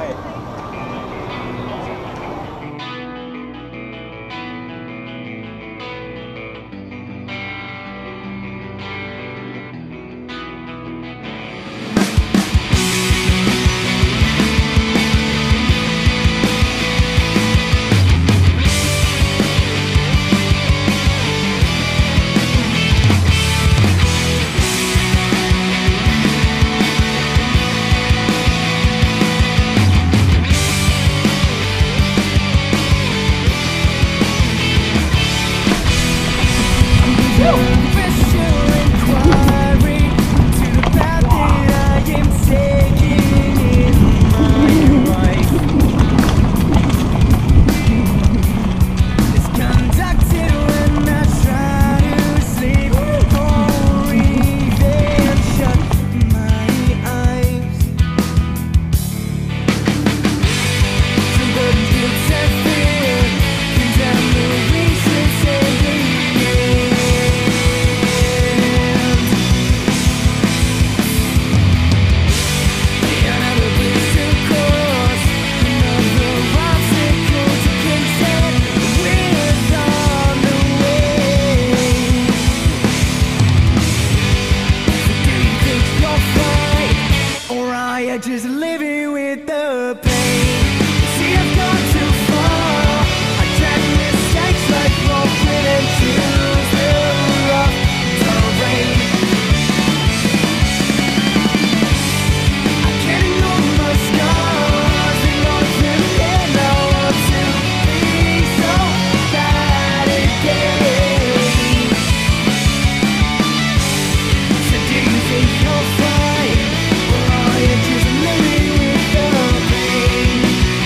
Just living with the pain. See, I've gone too far. I tried mistakes like broken and choose the rough terrain. I can't ignore my scars. They lost them and I want to be so bad again. So do you think you're fine? Or are you just living with the pain?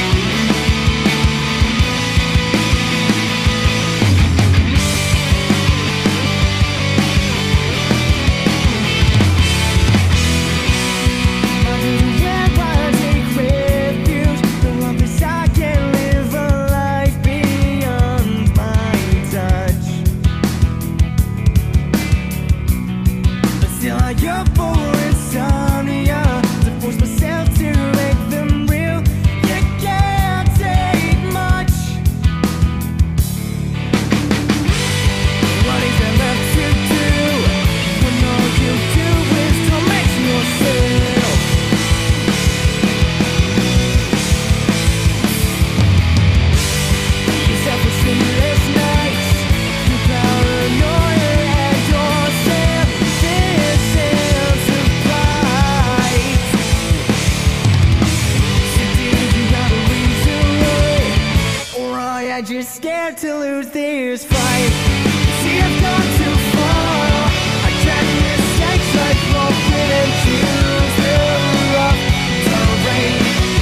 Where I take refuge, the one place I can live a life beyond my touch. But still I yearn for insomnia, to force myself to make them real. You can't take much. What is there left to do when all you do is torment yourself? Your self-esteemless nights, your paranoia and your sense of pride. So did you have a reason why? Or are you just scared to lose this fight? See, I've gone too far. I tried mistakes like broken and choose the rough terrain.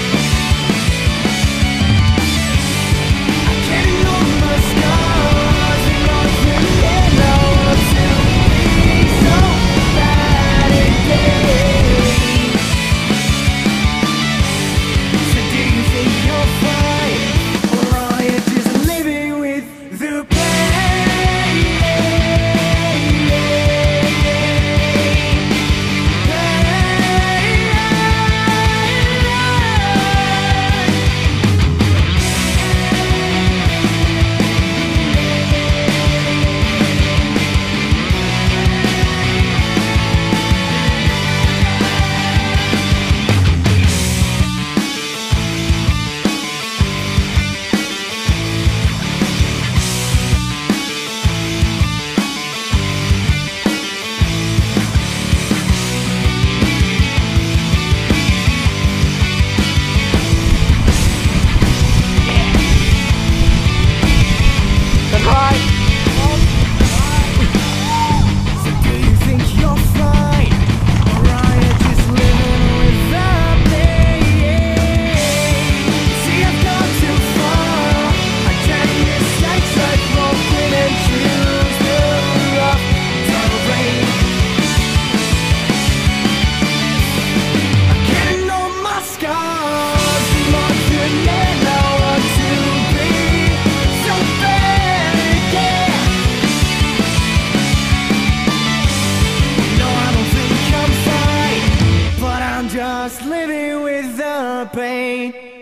I can't ignore my scars. They lost them and I want to be so bad again. So do you think you're fine? Or are you just living with the pain? So do you think you're fine? Or are you just living with the pain? See, I've gone too far. I tried mistakes like broken and choose the rough terrain. I can't ignore my scars. More than I want to be so bad again. No, I don't think I'm fine, but I'm just living with the pain.